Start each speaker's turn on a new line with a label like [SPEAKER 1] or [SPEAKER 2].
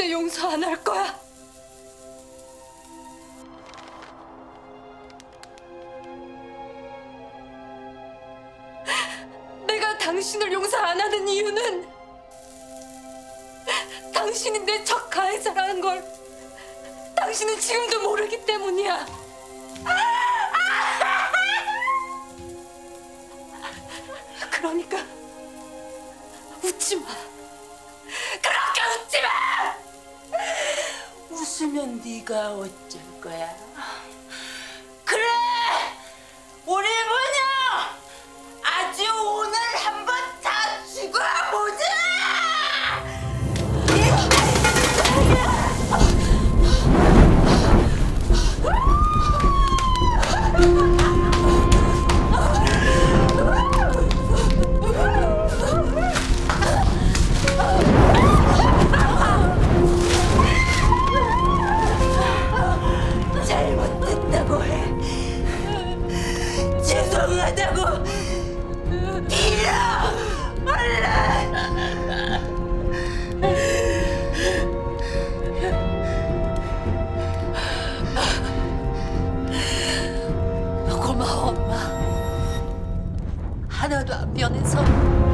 [SPEAKER 1] 절대 용서 안 할 거야. 내가 당신을 용서 안 하는 이유는 당신이 내 적 가해자라는 걸 당신은 지금도 모르기 때문이야. 그러니까 웃지 마. 그렇게 웃지 마!
[SPEAKER 2] 웃으면 네가 어쩔 거야? 그래! 우리 뭐냐? 아주 오늘 한번 다 죽어보자! 잘못했다고 해. 죄송하다고 빌어. 얼른.
[SPEAKER 1] 고마워, 엄마. 하나도 안 변해서.